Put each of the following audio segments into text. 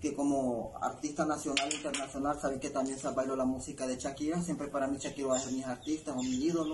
que como artista nacional e internacional saben que también bailo la música de Shakira. Siempre para mí Shakira va a ser mis artistas o mi ídolo.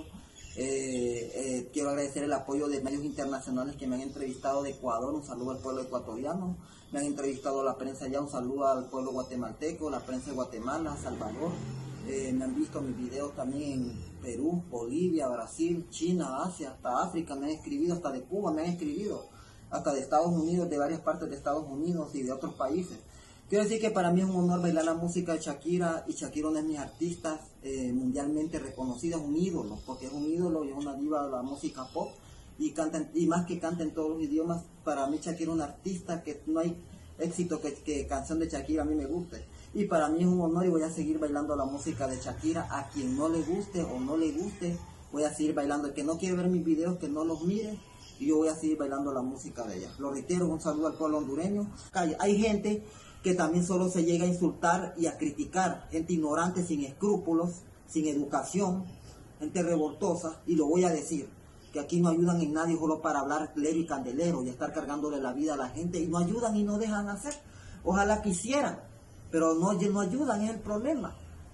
Quiero agradecer el apoyo de medios internacionales que me han entrevistado de Ecuador, un saludo al pueblo ecuatoriano, me han entrevistado la prensa allá, un saludo al pueblo guatemalteco, la prensa de Guatemala, Salvador, me han visto mis videos también en Perú, Bolivia, Brasil, China, Asia, hasta África, me han escribido, hasta de Cuba me han escribido, hasta de Estados Unidos, de varias partes de Estados Unidos y de otros países. Quiero decir que para mí es un honor bailar la música de Shakira, y Shakira es una de mis artistas mundialmente reconocidas, un ídolo, porque es un ídolo y es una diva de la música pop, y más que canta en todos los idiomas. Para mí Shakira es una artista que no hay éxito que canción de Shakira a mí me guste, y para mí es un honor y voy a seguir bailando la música de Shakira. A quien no le guste o no le guste, voy a seguir bailando. El que no quiere ver mis videos, que no los mire, y yo voy a seguir bailando la música de ella. Lo reitero, un saludo al pueblo hondureño. Hay gente que también solo se llega a insultar y a criticar, gente ignorante, sin escrúpulos, sin educación, gente revoltosa, y lo voy a decir, que aquí no ayudan en nadie solo para hablar lero y candelero y estar cargándole la vida a la gente, y no ayudan y no dejan hacer. Ojalá quisieran, pero no ayudan, es el problema.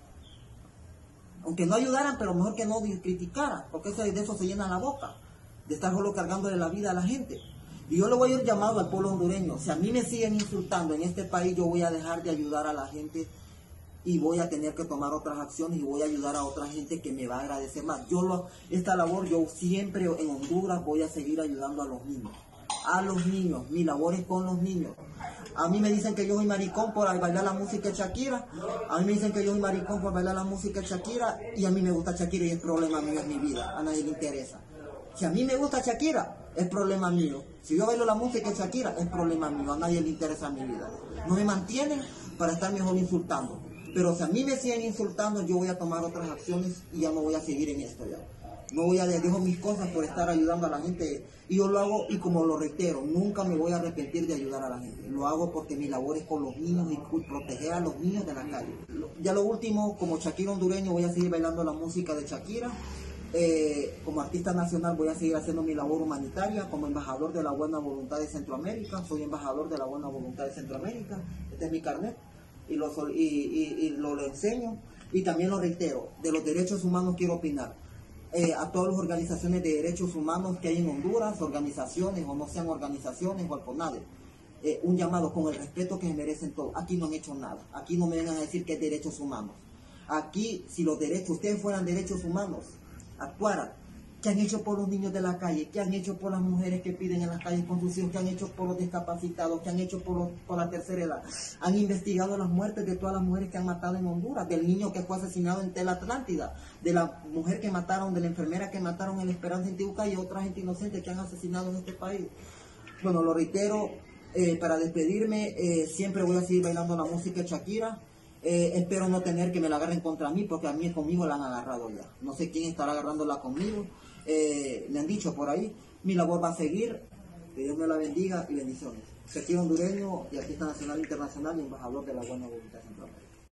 Aunque no ayudaran, pero mejor que no criticaran, porque de eso se llena la boca, de estar solo cargándole la vida a la gente. Y yo le voy a ir llamado al pueblo hondureño: si a mí me siguen insultando en este país, yo voy a dejar de ayudar a la gente y voy a tener que tomar otras acciones, y voy a ayudar a otra gente que me va a agradecer más. Esta labor, yo siempre en Honduras voy a seguir ayudando a los niños. A los niños, mi labor es con los niños. A mí me dicen que yo soy maricón por bailar la música de Shakira, a mí me dicen que yo soy maricón por bailar la música de Shakira, y a mí me gusta Shakira y es problema mío, es mi vida, a nadie le interesa. Si a mí me gusta Shakira, es problema mío. Si yo bailo la música de Shakira, es problema mío, a nadie le interesa mi vida. No me mantienen para estar mejor insultando. Pero si a mí me siguen insultando, yo voy a tomar otras acciones y ya no voy a seguir en esto ya. No voy a dejar mis cosas por estar ayudando a la gente, y yo lo hago, y como lo reitero, nunca me voy a arrepentir de ayudar a la gente. Lo hago porque mi labor es con los niños y proteger a los niños de la calle. Ya lo último, como Shakira hondureño, voy a seguir bailando la música de Shakira. Como artista nacional voy a seguir haciendo mi labor humanitaria como embajador de la buena voluntad de Centroamérica. Soy embajador de la buena voluntad de Centroamérica, este es mi carnet, y lo enseño. Y también lo reitero, de los derechos humanos quiero opinar. A todas las organizaciones de derechos humanos que hay en Honduras, organizaciones o no sean organizaciones o al CONADE, un llamado con el respeto que se merecen todos. Aquí no han hecho nada, aquí no me vengan a decir que es derechos humanos. Aquí, si los derechos, ustedes fueran derechos humanos, actuaran. ¿Qué han hecho por los niños de la calle? ¿Qué han hecho por las mujeres que piden en las calles con sus hijos? ¿Qué han hecho por los discapacitados? ¿Qué han hecho por la tercera edad? Han investigado las muertes de todas las mujeres que han matado en Honduras, del niño que fue asesinado en Tela Atlántida, de la mujer que mataron, de la enfermera que mataron en La Esperanza en Tibuca, y otra gente inocente que han asesinado en este país. Bueno, lo reitero, para despedirme, siempre voy a seguir bailando la música de Shakira. Espero no tener que me la agarren contra mí, porque a mí conmigo la han agarrado ya. No sé quién estará agarrándola conmigo. Me han dicho por ahí. Mi labor va a seguir. Que Dios me la bendiga y bendiciones. Shakira hondureño y artista nacional e internacional y embajador de la buena voluntad de Centroamérica.